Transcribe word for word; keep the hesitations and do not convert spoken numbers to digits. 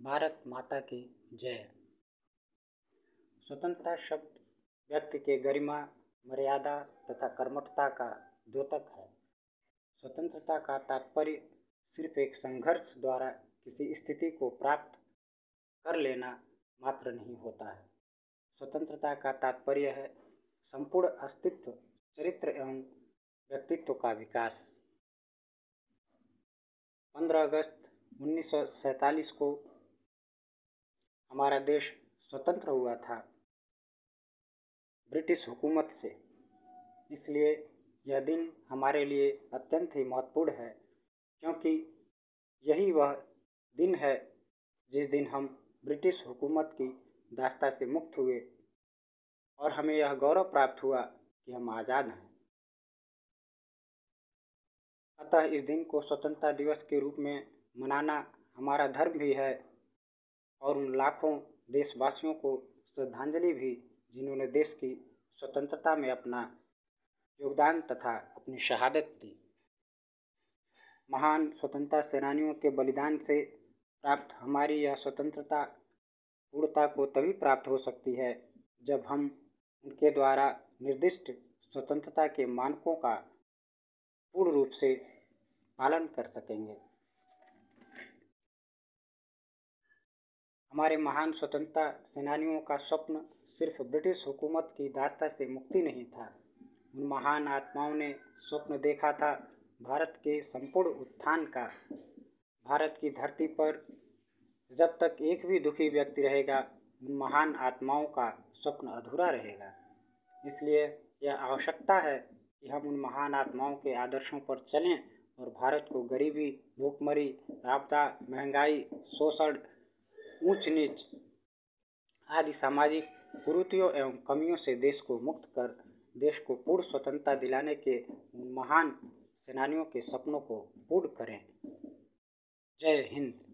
भारत माता की जय। स्वतंत्रता शब्द व्यक्ति के गरिमा, मर्यादा तथा कर्मठता का द्योतक है। स्वतंत्रता का तात्पर्य सिर्फ एक संघर्ष द्वारा किसी स्थिति को प्राप्त कर लेना मात्र नहीं होता है। स्वतंत्रता का तात्पर्य है संपूर्ण अस्तित्व, चरित्र एवं व्यक्तित्व का विकास। पंद्रह अगस्त उन्नीस सौ सैंतालीस को हमारा देश स्वतंत्र हुआ था ब्रिटिश हुकूमत से। इसलिए यह दिन हमारे लिए अत्यंत ही महत्वपूर्ण है, क्योंकि यही वह दिन है जिस दिन हम ब्रिटिश हुकूमत की दास्ता से मुक्त हुए और हमें यह गौरव प्राप्त हुआ कि हम आज़ाद हैं। अतः इस दिन को स्वतंत्रता दिवस के रूप में मनाना हमारा धर्म भी है और उन लाखों देशवासियों को श्रद्धांजलि भी जिन्होंने देश की स्वतंत्रता में अपना योगदान तथा अपनी शहादत दी। महान स्वतंत्रता सेनानियों के बलिदान से प्राप्त हमारी यह स्वतंत्रता पूर्णता को तभी प्राप्त हो सकती है जब हम उनके द्वारा निर्दिष्ट स्वतंत्रता के मानकों का पूर्ण रूप से पालन कर सकेंगे। हमारे महान स्वतंत्रता सेनानियों का स्वप्न सिर्फ ब्रिटिश हुकूमत की दास्ता से मुक्ति नहीं था। उन महान आत्माओं ने स्वप्न देखा था भारत के संपूर्ण उत्थान का। भारत की धरती पर जब तक एक भी दुखी व्यक्ति रहेगा, उन महान आत्माओं का स्वप्न अधूरा रहेगा। इसलिए यह आवश्यकता है कि हम उन महान आत्माओं के आदर्शों पर चलें और भारत को गरीबी, भूखमरी, आपदा, महंगाई, शोषण, ऊंच नीच आदि सामाजिक कुरीतियों एवं कमियों से देश को मुक्त कर देश को पूर्ण स्वतंत्रता दिलाने के उन महान सेनानियों के सपनों को पूर्ण करें। जय हिंद।